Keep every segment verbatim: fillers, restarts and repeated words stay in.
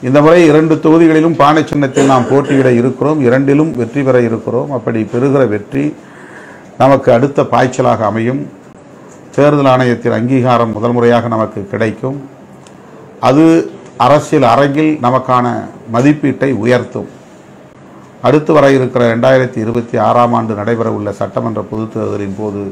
இந்த முறை இரண்டு தொகுதிகளிலும் பானை சின்னத்தில் நாம் போட்டியிட இருக்கிறோம். இரண்டிலும் வெற்றி பெற இருக்கிறோம். அப்படி பெறுகிற வெற்றி நமக்கு அடுத்த பாய்ச்சலாக அமையும். தேர்தல் ஆணையத்தின் அங்கீகாரம் முதல் முறையாக நமக்கு கிடைக்கும். அது அரசியல் அரங்கில் நமக்கான மதிப்பீட்டை உயர்த்தும். அடுத்து வர இருக்கிற இரண்டாயிரத்தி இருபத்தி ஆறாம் ஆண்டு நடைபெற உள்ள சட்டமன்ற பொதுத் தேர்தலின் போது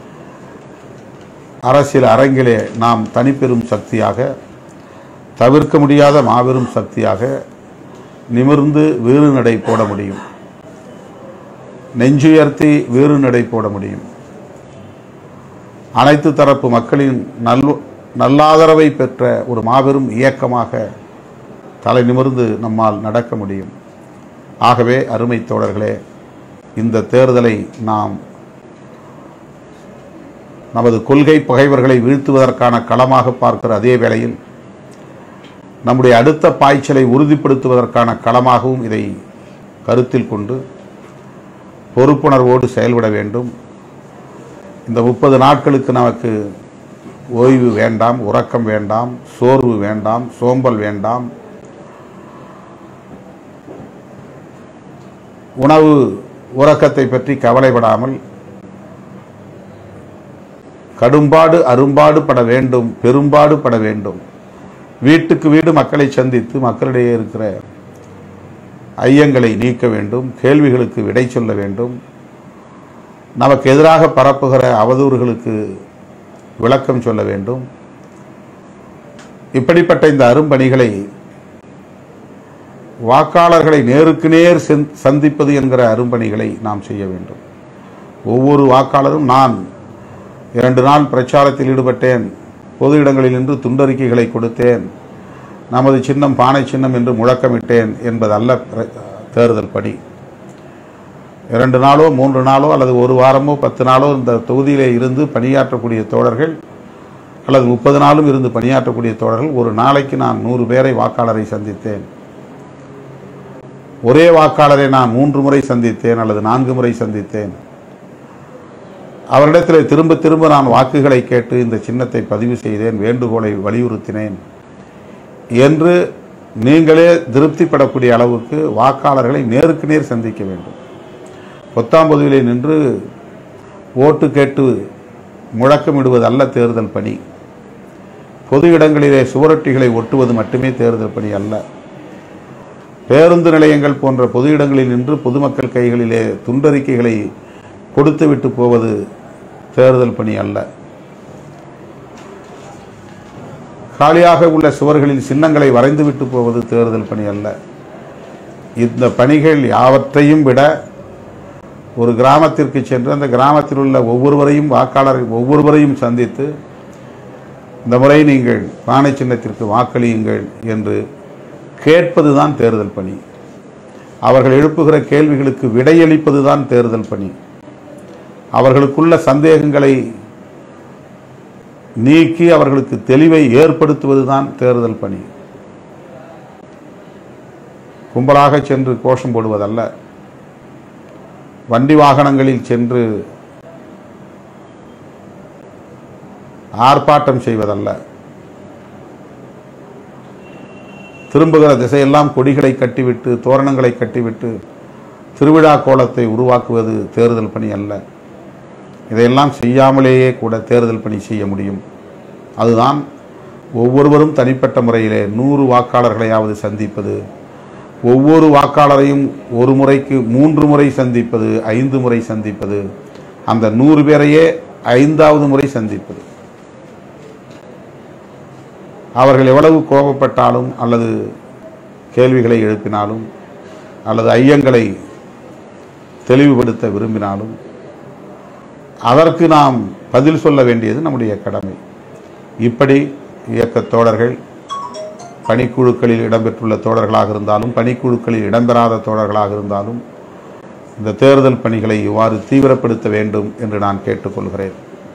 அரசியல் அரங்கிலே நாம் தனிப்பெரும் சக்தியாக, தவிர்க்க முடியாத மாபெரும் சக்தியாக நிமிர்ந்து வீறு நடை போட முடியும். நெஞ்சுயர்த்தி வீறு நடை போட முடியும். அனைத்து தரப்பு மக்களின் நல் நல்லாதரவை பெற்ற ஒரு மாபெரும் இயக்கமாக தலை நிமிர்ந்து நம்மால் நடக்க முடியும். ஆகவே அருமை தோழர்களே, இந்த தேர்தலை நாம் நமது கொள்கை பகைவர்களை வீழ்த்துவதற்கான களமாக பார்க்கிற அதே வேளையில் நம்முடைய அடுத்த பாய்ச்சலை உறுதிப்படுத்துவதற்கான களமாகவும் இதை கருத்தில் கொண்டு பொறுப்புணர்வோடு செயல்பட வேண்டும். இந்த முப்பது நாட்களுக்கு நமக்கு ஓய்வு வேண்டாம், உறக்கம் வேண்டாம், சோர்வு வேண்டாம், சோம்பல் வேண்டாம். உணவு உறக்கத்தை பற்றி கவலைப்படாமல் கடும்பாடு அரும்பாடு பட வேண்டும், பெரும்பாடு பட வேண்டும். வீட்டுக்கு வீடு மக்களை சந்தித்து மக்களிடையே இருக்கிற ஐயங்களை நீக்க வேண்டும், கேள்விகளுக்கு விடை சொல்ல வேண்டும், நமக்கு எதிராக பரப்புகிற அவதூறுகளுக்கு விளக்கம் சொல்ல வேண்டும். இப்படிப்பட்ட இந்த அரும்பணிகளை வாக்காளர்களை நேருக்கு நேர் சந்திப்பது என்கிற அரும்பணிகளை நாம் செய்ய வேண்டும். ஒவ்வொரு வாக்காளரும், நான் இரண்டு நாள் பிரச்சாரத்தில் ஈடுபட்டேன், பொது இடங்களில் நின்று துண்டறிக்கைகளை கொடுத்தேன், நமது சின்னம் பானை சின்னம் என்று முழக்கமிட்டேன் என்பதல்ல தேர்தல் பணி. இரண்டு நாளோ மூன்று நாளோ அல்லது ஒரு வாரமோ பத்து நாளோ இந்த தொகுதியிலே இருந்து பணியாற்றக்கூடிய தோழர்கள் அல்லது முப்பது நாளும் இருந்து பணியாற்றக்கூடிய தோழர்கள், ஒரு நாளைக்கு நான் நூறு பேரை வாக்காளரை சந்தித்தேன், ஒரே வாக்காளரை நான் மூன்று முறை சந்தித்தேன் அல்லது நான்கு முறை சந்தித்தேன், அவரிடத்தில் திரும்ப திரும்ப நான் வாக்குகளை கேட்டு இந்த சின்னத்தை பதிவு செய்தேன், வேண்டுகோளை வலியுறுத்தினேன் என்று நீங்களே திருப்திப்படக்கூடிய அளவுக்கு வாக்காளர்களை நேருக்கு நேர் சந்திக்க வேண்டும். பொத்தாம்பொதுவிலே நின்று ஓட்டு கேட்டு முழக்கமிடுவது அல்ல தேர்தல் பணி. பொது இடங்களிலே சுவரொட்டிகளை ஒட்டுவது மட்டுமே தேர்தல் பணி அல்ல. பேருந்து நிலையங்கள் போன்ற பொது இடங்களில் நின்று பொதுமக்கள் கைகளிலே துண்டறிக்கைகளை கொடுத்துவிட்டு போவது தேர்தல் பணி அல்ல. காலியாக உள்ள சுவர்களில் சின்னங்களை வரைந்துவிட்டு போவது தேர்தல் பணி அல்ல. இந்த பணிகள் யாவற்றையும் விட ஒரு கிராமத்திற்கு சென்று அந்த கிராமத்தில் உள்ள ஒவ்வொருவரையும் வாக்காளர் ஒவ்வொருவரையும் சந்தித்து இந்த முறை நீங்கள் பானை சின்னத்திற்கு வாக்களியுங்கள் என்று கேட்பதுதான் தேர்தல் பணி. அவர்கள் எழுப்புகிற கேள்விகளுக்கு விடையளிப்பதுதான் தேர்தல் பணி. அவர்களுக்குள்ள சந்தேகங்களை நீக்கி அவர்களுக்கு தெளிவை ஏற்படுத்துவதுதான் தேர்தல் பணி. கும்பலாக சென்று கோஷம் போடுவதல்ல, வண்டி வாகனங்களில் சென்று ஆர்ப்பாட்டம் செய்வதல்ல, திரும்புகிற திசையெல்லாம் கொடிகளை கட்டிவிட்டு தோரணங்களை கட்டிவிட்டு திருவிழா கோலத்தை உருவாக்குவது தேர்தல் பணி அல்ல. இதையெல்லாம் செய்யாமலேயே கூட தேர்தல் பணி செய்ய முடியும். அதுதான் ஒவ்வொருவரும் தனிப்பட்ட முறையிலே நூறு வாக்காளர்களையாவது சந்திப்பது, ஒவ்வொரு வாக்காளரையும் ஒரு முறைக்கு மூன்று முறை சந்திப்பது, ஐந்து முறை சந்திப்பது, அந்த நூறு பேரையே ஐந்தாவது முறை சந்திப்பது. அவர்கள் எவ்வளவு கோபப்பட்டாலும் அல்லது கேள்விகளை எழுப்பினாலும் அல்லது ஐயங்களை தெளிவுபடுத்த விரும்பினாலும் அதற்கு நாம் பதில் சொல்ல வேண்டியது நம்முடைய கடமை. இப்படி இயக்க தோழர்கள், பணிக்குழுக்களில் இடம்பெற்றுள்ள தோழர்களாக இருந்தாலும் பணிக்குழுக்களில் இடம்பெறாத தோழர்களாக இருந்தாலும் இந்த தேர்தல் பணிகளை இவ்வாறு தீவிரப்படுத்த வேண்டும் என்று நான் கேட்டுக்கொள்கிறேன்.